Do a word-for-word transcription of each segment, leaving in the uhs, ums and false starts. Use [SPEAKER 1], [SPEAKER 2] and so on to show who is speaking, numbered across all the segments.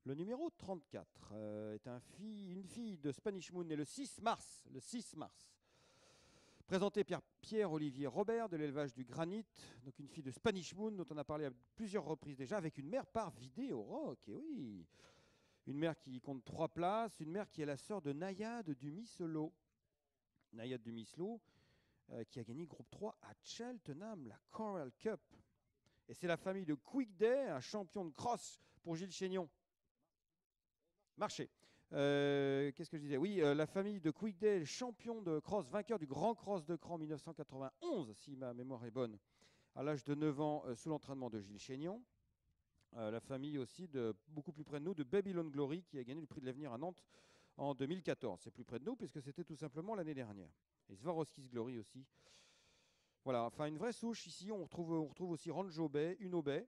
[SPEAKER 1] Le numéro trente-quatre euh, est un fille, une fille de Spanish Moon née le six mars. Le six mars. Présenté par Pierre-Olivier Robert de l'élevage du Granit, donc une fille de Spanish Moon dont on a parlé à plusieurs reprises déjà, avec une mère par vidéo rock. Et oui, une mère qui compte trois places, une mère qui est la sœur de Nayade du Mislo. Nayade du Mislo, euh, qui a gagné groupe trois à Cheltenham, la Coral Cup. Et c'est la famille de Quickday, un champion de cross pour Gilles Chénion. Marché. Euh, Qu'est-ce que je disais? Oui, euh, la famille de Quickday, champion de cross, vainqueur du Grand Cross de Cran mille neuf cent quatre-vingt-onze, si ma mémoire est bonne, à l'âge de neuf ans, euh, sous l'entraînement de Gilles Chénion. Euh, la famille aussi, de beaucoup plus près de nous, de Babylon Glory, qui a gagné le prix de l'avenir à Nantes en deux mille quatorze. C'est plus près de nous, puisque c'était tout simplement l'année dernière. Et Swarovski's Glory aussi. Voilà, enfin une vraie souche ici. On retrouve, on retrouve aussi Ranjo Bay, Uno Bay.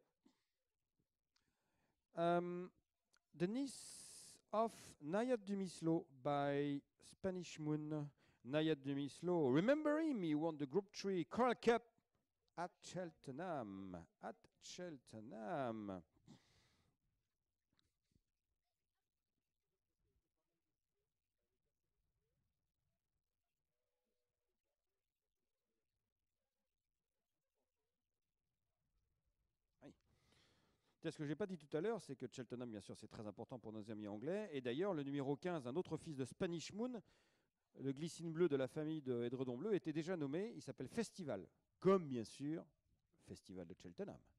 [SPEAKER 1] Um, the niece of Nayade du Mislo by Spanish Moon. Nayade du Mislo, remember him, he won the Group three Coral Cup at Cheltenham. At Cheltenham. Oui. Ce que je n'ai pas dit tout à l'heure, c'est que Cheltenham, bien sûr, c'est très important pour nos amis anglais. Et d'ailleurs, le numéro quinze, un autre fils de Spanish Moon, le glycine bleu de la famille de Edredon Bleu, était déjà nommé. Il s'appelle Festival, comme bien sûr Festival de Cheltenham.